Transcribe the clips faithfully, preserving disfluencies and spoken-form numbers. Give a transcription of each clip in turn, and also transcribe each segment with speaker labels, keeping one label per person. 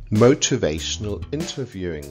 Speaker 1: Motivational interviewing.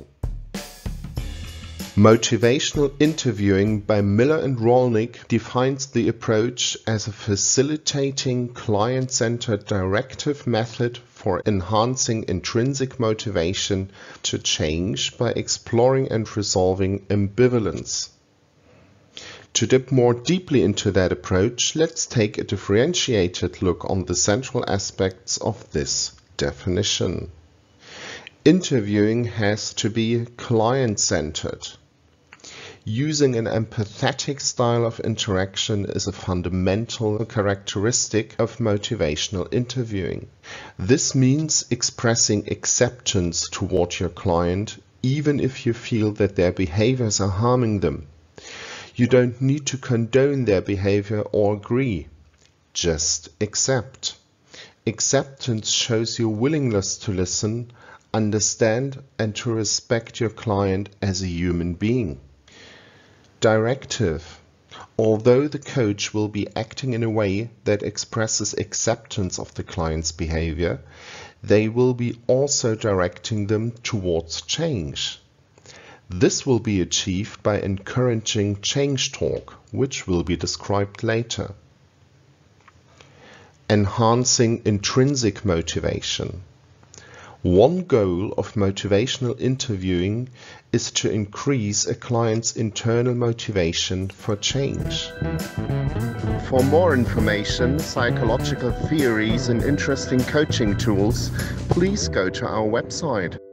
Speaker 1: Motivational interviewing by Miller and Rolnick defines the approach as a facilitating, client-centered directive method for enhancing intrinsic motivation to change by exploring and resolving ambivalence. To dip more deeply into that approach, let's take a differentiated look on the central aspects of this definition. Interviewing has to be client-centered. Using an empathetic style of interaction is a fundamental characteristic of motivational interviewing. This means expressing acceptance toward your client, even if you feel that their behaviors are harming them. You don't need to condone their behavior or agree. Just accept. Acceptance shows your willingness to listen, understand, and to respect your client as a human being. Directive. Although the coach will be acting in a way that expresses acceptance of the client's behavior, they will be also directing them towards change. This will be achieved by encouraging change talk, which will be described later. Enhancing intrinsic motivation. One goal of motivational interviewing is to increase a client's internal motivation for change. For more information, psychological theories, and interesting coaching tools, please go to our website.